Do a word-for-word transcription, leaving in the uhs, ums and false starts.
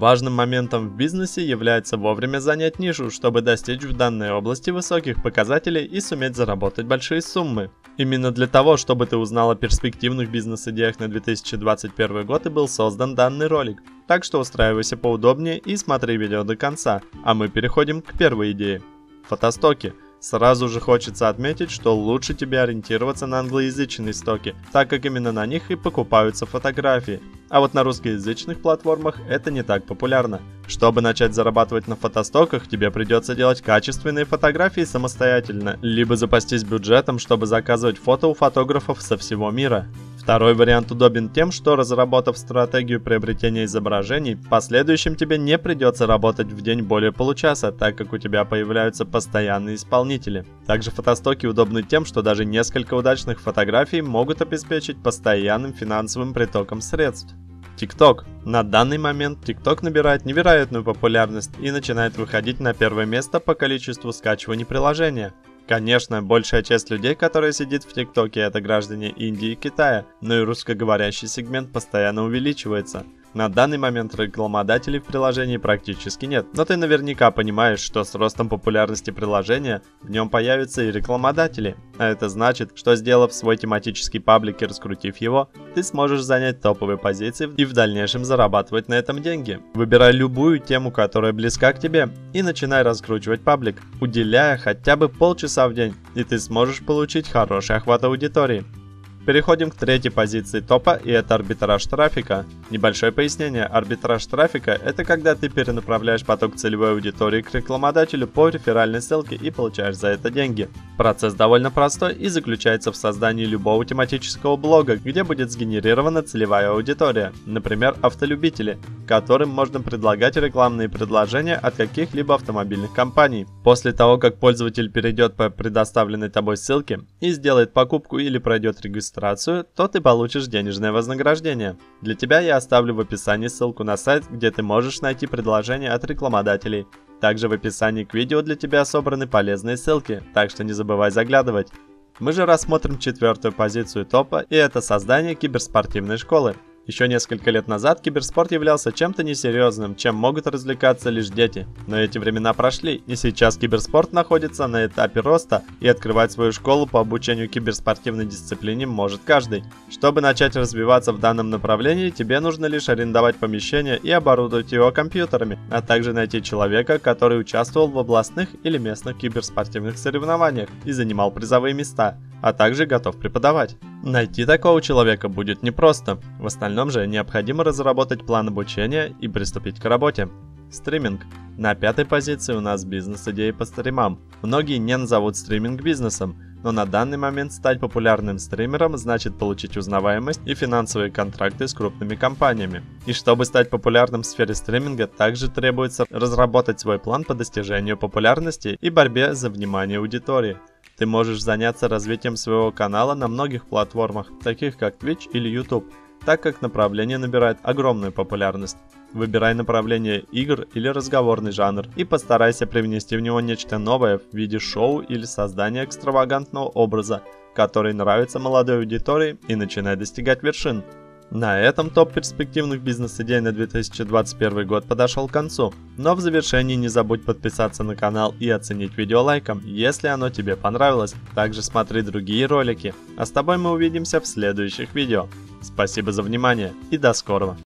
Важным моментом в бизнесе является вовремя занять нишу, чтобы достичь в данной области высоких показателей и суметь заработать большие суммы. Именно для того, чтобы ты узнал о перспективных бизнес-идеях на две тысячи двадцать первый год и был создан данный ролик. Так что устраивайся поудобнее и смотри видео до конца, а мы переходим к первой идее. Фотостоки. Сразу же хочется отметить, что лучше тебе ориентироваться на англоязычные стоки, так как именно на них и покупаются фотографии. А вот на русскоязычных платформах это не так популярно. Чтобы начать зарабатывать на фотостоках, тебе придется делать качественные фотографии самостоятельно, либо запастись бюджетом, чтобы заказывать фото у фотографов со всего мира. Второй вариант удобен тем, что, разработав стратегию приобретения изображений, в последующем тебе не придется работать в день более получаса, так как у тебя появляются постоянные исполнители. Также фотостоки удобны тем, что даже несколько удачных фотографий могут обеспечить постоянным финансовым притоком средств. ТикТок. На данный момент TikTok набирает невероятную популярность и начинает выходить на первое место по количеству скачиваний приложения. Конечно, большая часть людей, которые сидит в ТикТоке, это граждане Индии и Китая, но и русскоговорящий сегмент постоянно увеличивается. На данный момент рекламодателей в приложении практически нет, но ты наверняка понимаешь, что с ростом популярности приложения в нем появятся и рекламодатели. А это значит, что сделав свой тематический паблик и раскрутив его, ты сможешь занять топовые позиции и в дальнейшем зарабатывать на этом деньги. Выбирай любую тему, которая близка к тебе, и начинай раскручивать паблик, уделяя хотя бы полчаса в день, и ты сможешь получить хороший охват аудитории. Переходим к третьей позиции топа, и это арбитраж трафика. Небольшое пояснение: арбитраж трафика – это когда ты перенаправляешь поток целевой аудитории к рекламодателю по реферальной ссылке и получаешь за это деньги. Процесс довольно простой и заключается в создании любого тематического блога, где будет сгенерирована целевая аудитория, например, автолюбители, которым можно предлагать рекламные предложения от каких-либо автомобильных компаний. После того, как пользователь перейдет по предоставленной тобой ссылке и сделает покупку или пройдет регистрацию, то ты получишь денежное вознаграждение. Для тебя я оставлю в описании ссылку на сайт, где ты можешь найти предложения от рекламодателей. Также в описании к видео для тебя собраны полезные ссылки, так что не забывай заглядывать. Мы же рассмотрим четвертую позицию топа, и это создание киберспортивной школы. Еще несколько лет назад киберспорт являлся чем-то несерьезным, чем могут развлекаться лишь дети. Но эти времена прошли, и сейчас киберспорт находится на этапе роста, и открывать свою школу по обучению киберспортивной дисциплине может каждый. Чтобы начать развиваться в данном направлении, тебе нужно лишь арендовать помещение и оборудовать его компьютерами, а также найти человека, который участвовал в областных или местных киберспортивных соревнованиях и занимал призовые места, а также готов преподавать. Найти такого человека будет непросто. В остальном же необходимо разработать план обучения и приступить к работе. Стриминг. На пятой позиции у нас бизнес-идеи по стримам. Многие не назовут стриминг бизнесом, но на данный момент стать популярным стримером значит получить узнаваемость и финансовые контракты с крупными компаниями. И чтобы стать популярным в сфере стриминга, также требуется разработать свой план по достижению популярности и борьбе за внимание аудитории. Ты можешь заняться развитием своего канала на многих платформах, таких как Twitch или YouTube, так как направление набирает огромную популярность. Выбирай направление игр или разговорный жанр и постарайся привнести в него нечто новое в виде шоу или создания экстравагантного образа, который нравится молодой аудитории, и начинай достигать вершин. На этом топ перспективных бизнес-идей на две тысячи двадцать первый год подошел к концу, но в завершении не забудь подписаться на канал и оценить видео лайком, если оно тебе понравилось. Также смотри другие ролики, а с тобой мы увидимся в следующих видео. Спасибо за внимание и до скорого!